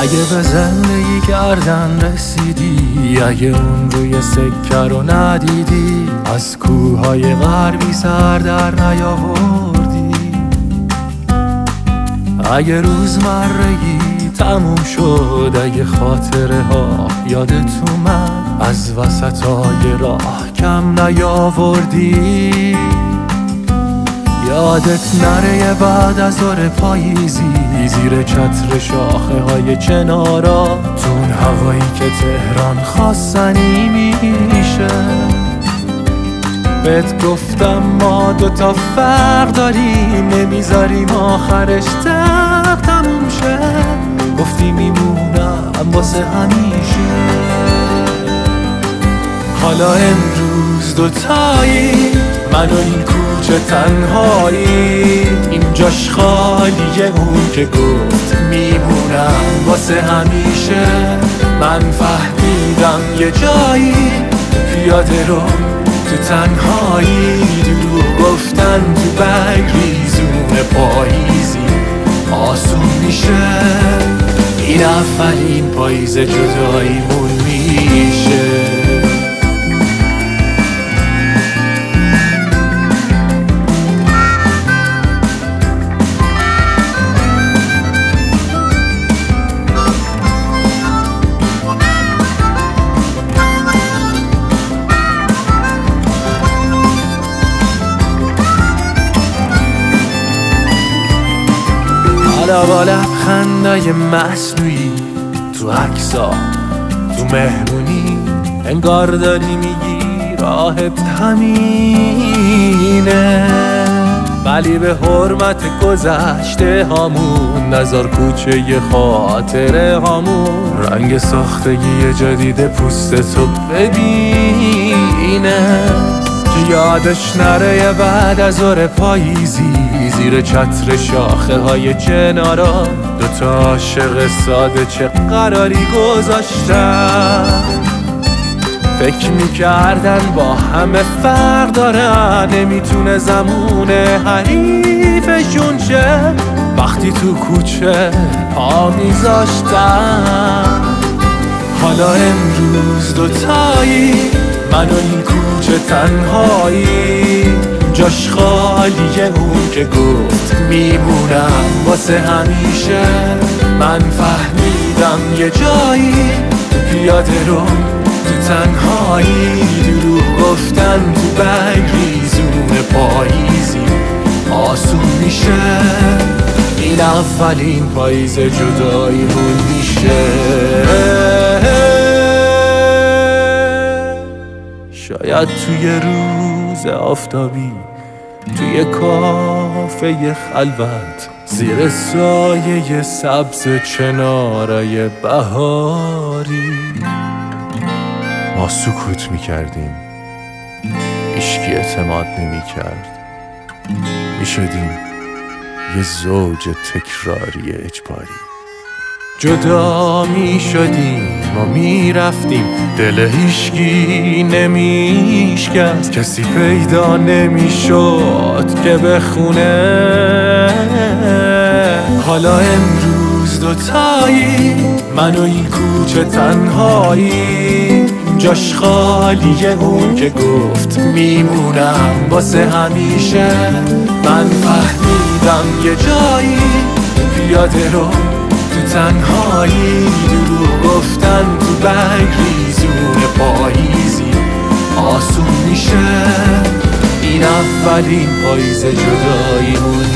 اگه به زندگی کردن رسیدی، اگه اون روی سکه رو ندیدی، از کوههای غربی سر در نیاوردی، اگه روزمرگی تموم شد، اگه خاطره ها یادت اومد، از وسطای راه کم نیاوردی، یادت نره بعد از ظهر پاییزی زیر چتر شاخه های چنارا، تون هوایی که تهران خواستنی میشه. بهت گفتم ما دوتا فرق داریم، نمیذاریم آخرش تموم شه، گفتی میمونم واسه همیشه. حالا امروز دوتایی، من و این کوچه تنهایی، این جاش خالیه، اون که گفت میمونم واسه همیشه. من فهمیدم یه جایی پیاده رو تو تنهایی، دروغ گفتن تو بگریزون پاییزی آسون میشه. این اولین پاییز جداییمون میشه. با لبخندای مصنوعی تو عکسا، تو مهمونی، انگار داری میگی راهت همینه، ولی به حرمت گذشته هامون نذار کوچه ی خاطره هامون رنگ ساختگی جدید پوستتو ببینه، که یادش نره بعد از ظهر پاییزی زیر چتر شاخه های چنارا، دوتا عاشق ساده چه قراری گذاشتن، فکر میکردن با همه فرق دارن، نمیتونه زمون حریفشون شه، وقتی تو کوچه پا میذاشتن. حالا امروز دوتایی، من و این کوچه تنهایی، جاش خالیه، اون که گفت میمونم واسه همیشه. من فهمیدم یه جایی پیاده رو تو تنهایی، دروغ گفتن تو بگریزون پاییزی آسون میشه. این اولین پاییز جداییمون میشه. شاید توی روز آفتابی، توی کافه خلوت، زیر سایه سبز چنارای بهاری، ما سکوت میکردیم، هیچکی اعتماد نمیکرد، میشدیم یه زوج تکراری اجباری. جدا می شدیم و می رفتیم، دل هیچکی نمیشکست، کسی پیدا نمی شد که بخونه. حالا امروز دوتایی، من و این کوچه تنهایی، جاش خالیه، اون که گفت میمونم واسه همیشه. من فهمیدم یه جایی پیاده رو تو تنهایی، دروغ گفتن تو بگریزون پاییزی آسون میشه. این اولین پاییز جداییمون